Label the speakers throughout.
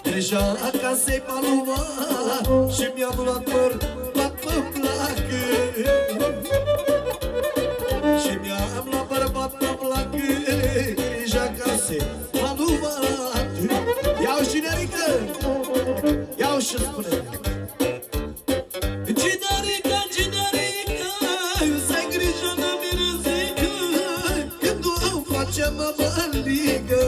Speaker 1: Deja acasă-i paluma și mi-am luat păr, mă placă. Și mi-am luat bărbat, mă placă. Deja acasă-i paluma. Iau și nerică, iau și spune. Ginerică, ginerică, să-i grijă de mirezică, când o face mămăligă.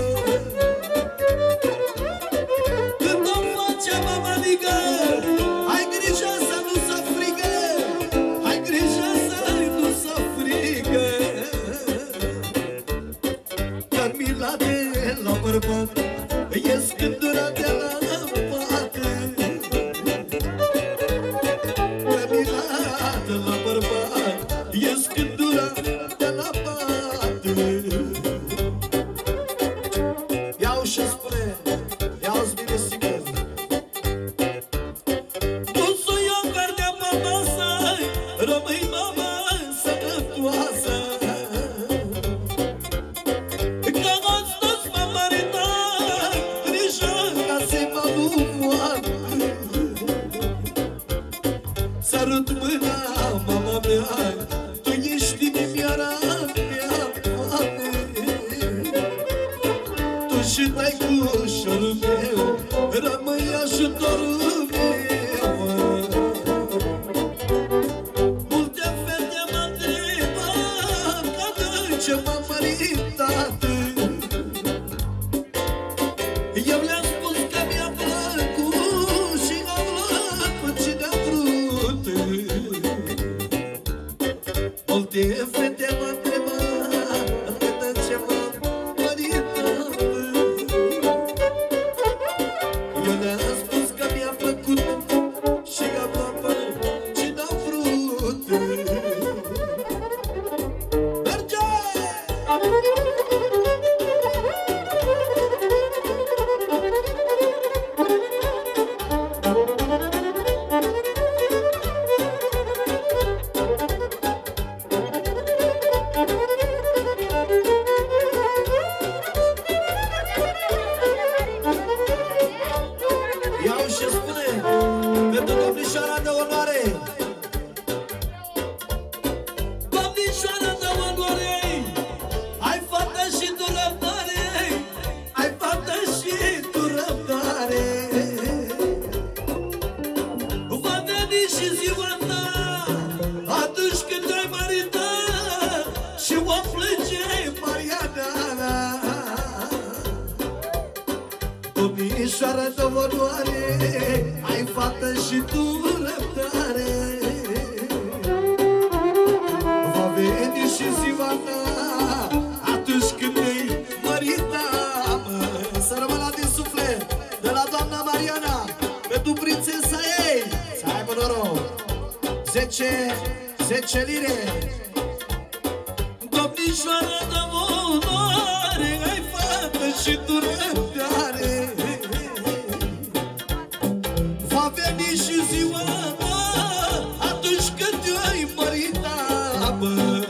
Speaker 1: Ai grijă să nu se frigă, ai grijă să nu se frigă. Că mila de la bărbat ies gândura de la pată. Că mila de la bărbat ies gândura de la pată. Iau și spune, iau-ți bine sigur. Rămâi mama sănătoasă, că astăzi m-am maritat, grijă ca să-i mă lumoară. Sărut mâna, mama mea, tu ești inimioara mea, Doamne. Tu și taicușorul meu, rămâi ajutorul meu. Ce m-am maritat, eu le-am spus că mi-a plăcut și am luat cu cine a vrut. Multe fete m-a întrebat de ce m-am maritat. Eu le-am spus că mi-a plăcut și am luat cu cine a vrut. Iau și spune pentru domnișoara de onoare. Domnișoara de onoare, ai fată și tu răbdare, ai fată și tu răbdare. Va veni și ziua ta atunci când te-ai maritat și o plânge Mariana. Domnișoara de onoare, ai fată și tu răbdare. Va veni și ziua ta atunci când te-ai maritat. Să rămână din suflet de la doamna Mariana pentru prințesa ei. Să aibă noroc. 10 lire. Domnișoara de onoare, ai fată și tu răbdare. Va veni și ziua ta atunci când te-ai maritat, bă.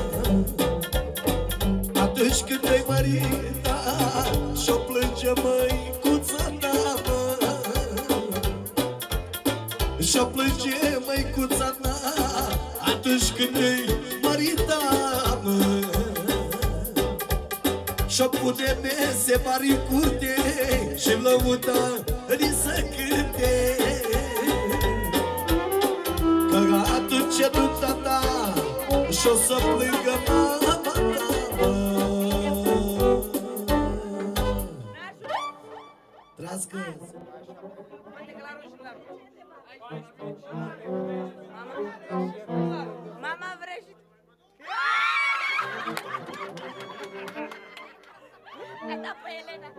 Speaker 1: Atunci când te-ai maritat și-o plânge măicuța ta, bă. Și-o plânge măicuța ta atunci când te-ai maritat, bă. Și-o pune mese mari în curte și lăută ni să cânte. Că atunci e nunta ta și-o să plângă mama ta, bă. Trască!
Speaker 2: Mama vrește! Hai da pe Elena!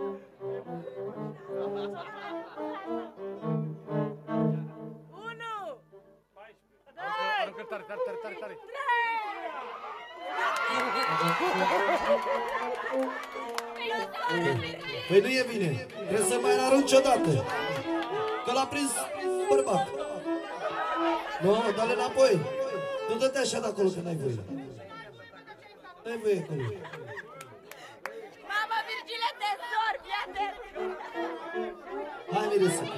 Speaker 2: Unu! Doi!
Speaker 3: Tare!
Speaker 1: Păi nu e bine, trebuie să mai arunci odată, că l-a prins bărbat. Nu, dă-le înapoi. Nu dă-te așa de acolo că n-ai voie. N-ai voie acolo.
Speaker 2: Mama, Virgile, te sorbi, ia-te!
Speaker 1: Hai, risipi.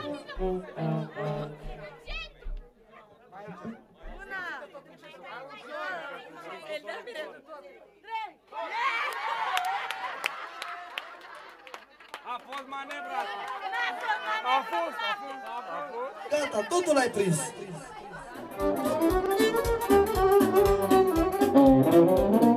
Speaker 3: A fost manevra asta. A fost.
Speaker 1: Gata, totul l-ai prins.